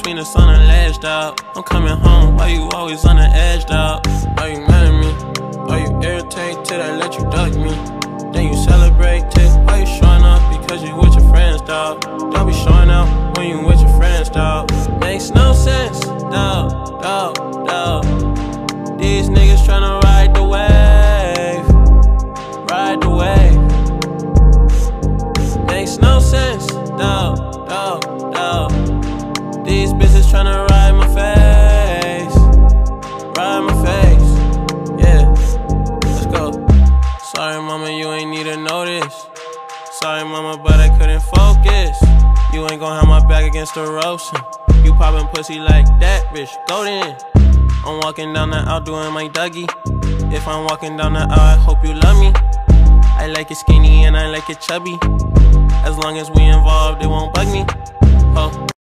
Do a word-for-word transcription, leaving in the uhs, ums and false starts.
between the sun and ledge, dog. I'm coming home, why you always on the edge, dog? Are you mad at me? Are you irritated till I let you duck me? Then you celebrate it, why you showing up? Because you with your friends, dog. Don't be showing out when you with your friends, dog. Makes no sense, dog, dog, dog. These niggas tryna ride the wave, ride the wave. Makes no sense, dog, dog, dog. These bitches tryna ride my face, ride my face, yeah. Let's go. Sorry mama, you ain't need to know this. Sorry mama, but I couldn't focus. You ain't gon' have my back against the roasting. You poppin' pussy like that, bitch, go then. I'm walking down the aisle doing my Dougie. If I'm walking down the aisle, I hope you love me. I like it skinny and I like it chubby. As long as we involved, it won't bug me. Oh.